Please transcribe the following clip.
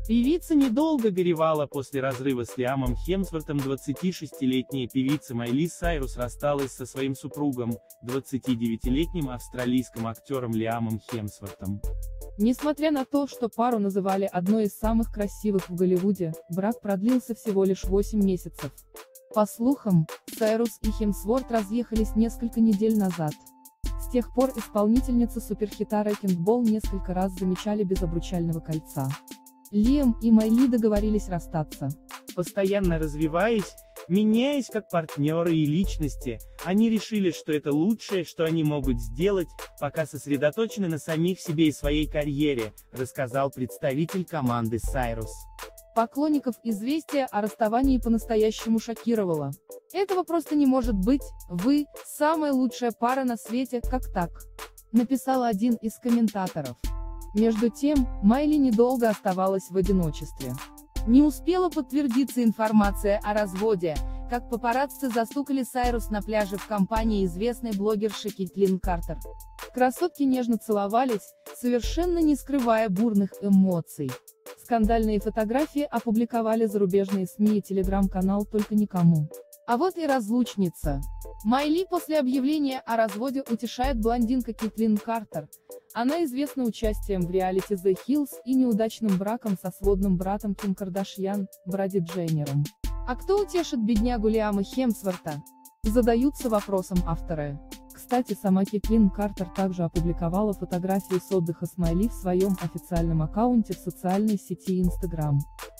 Певица недолго горевала после разрыва с Лиамом Хемсвортом. 26-летняя певица Майли Сайрус рассталась со своим супругом, 29-летним австралийским актером Лиамом Хемсвортом. Несмотря на то, что пару называли одной из самых красивых в Голливуде, брак продлился всего лишь 8 месяцев. По слухам, Сайрус и Хемсворт разъехались несколько недель назад. С тех пор исполнительницы суперхита Wrecking Ball несколько раз замечали без обручального кольца. Лиам и Майли договорились расстаться. Постоянно развиваясь, меняясь как партнеры и личности, они решили, что это лучшее, что они могут сделать, пока сосредоточены на самих себе и своей карьере, рассказал представитель команды Сайрус. Поклонников известие о расставании по-настоящему шокировало. «Этого просто не может быть, вы – самая лучшая пара на свете, как так?» – написал один из комментаторов. Между тем, Майли недолго оставалась в одиночестве. Не успела подтвердиться информация о разводе, как папарацци застукали Сайрус на пляже в компании известной блогерши Кейтлин Картер. Красотки нежно целовались, совершенно не скрывая бурных эмоций. Скандальные фотографии опубликовали зарубежные СМИ и телеграм-канал «Только никому». А вот и разлучница. Майли после объявления о разводе утешает блондинка Кейтлин Картер. Она известна участием в реалити The Hills и неудачным браком со сводным братом Ким Кардашьян, Бради Дженнером. А кто утешит беднягу Лиама Хемсворта? Задаются вопросом авторы. Кстати, сама Кейтлин Картер также опубликовала фотографии с отдыха с Майли в своем официальном аккаунте в социальной сети Instagram.